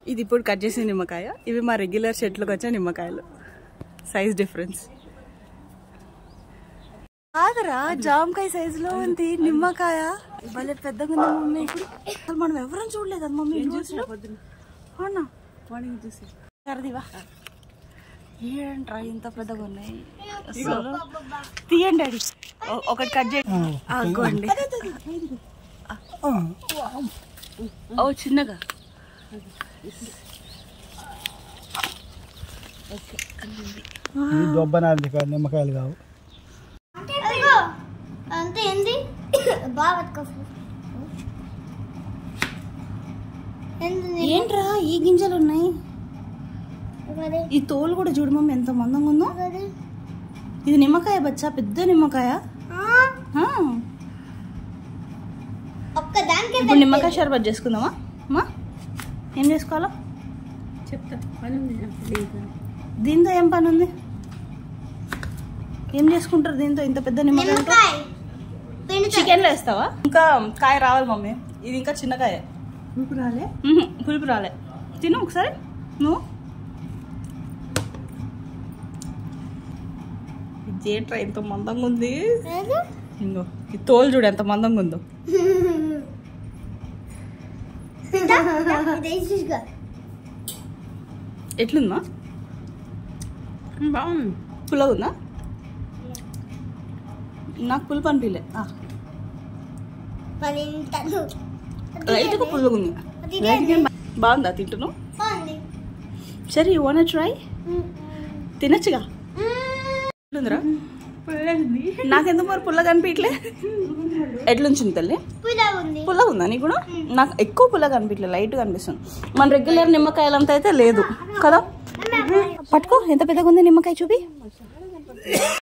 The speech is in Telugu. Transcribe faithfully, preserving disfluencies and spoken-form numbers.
ఇది ఇప్పుడు కట్ చేసిన నిమ్మకాయ. ఇవి మా రెగ్యులర్ చెట్లకు వచ్చే నిమ్మకాయలు. Size difference. ఆగరా జామకాయ సైజ్ లో ఉంది నిమ్మకాయ. భలే పెద్దగా ఉంది మమ్మీ. అసలు మనం ఎవరైనా చూడలేదు కదా మమ్మీ. అవునా చూసి కరదివా ఏంట్రా ఇంత పెద్దగా ఉన్నాయి. అసలు తీయండి డాడీ. ఒకటి కట్ చేయండి. అగ్గోండి. ఓ చిన్నగా. దొబ్బనాలి నిమ్మకాయలు కావు. అంతే ఏంది ఏంట్రా ఈ గింజలు ఉన్నాయి. ఈ తోలు కూడా చూడు మమ్మీ ఎంత మందంగా ఉందో. ఇది నిమ్మకాయ బచ్చా, పెద్ద నిమ్మకాయ. ఇప్పుడు నిమ్మకాయ షర్బత్ చేసుకుందామా అమ్మా? ఏం చేసుకోవాలో చెప్తా. దీంతో ఏం పని ఉంది? ఏం చేసుకుంటారు దీంతో? ఇంత పెద్ద నిమ్మకాయ చికెన్ లో వేస్తావా? ఇంకా కాయ రావాలి మమ్మీ. ఇది ఇంకా చిన్న కాయ. పులుపు రాలే. పులుపు రాలే. తిను ఒకసారి నువ్వు. ఇదేంట్రా ఎంత మందంగా ఉంది. ఇంకో ఈ తోలు చూడు ఎంత మందంగా ఉందో. ఎట్లుందా? బాగుంది. పుల్లగా ఉందా? నాకు పులుపు అనిపించలే. లైట్గా పుల్లగా ఉంది. బాగుందా తింటున్నావు? సరే యూ వాంట్ ట్రై? తినచ్చుగా. ఎట్లుందిరా? నాకెందుకు మరి పుల్లగా అనిపించలే. ఎట్లుంచింది తల్లి? పుల్లగా ఉందా నీకు కూడా? నాకు ఎక్కువ పుల్లగా అనిపించలే, లైట్గా అనిపిస్తుంది. మన రెగ్యులర్ నిమ్మకాయలంతా అయితే లేదు కదా. పట్టుకో ఎంత పెద్దగా ఉంది నిమ్మకాయ చూపి.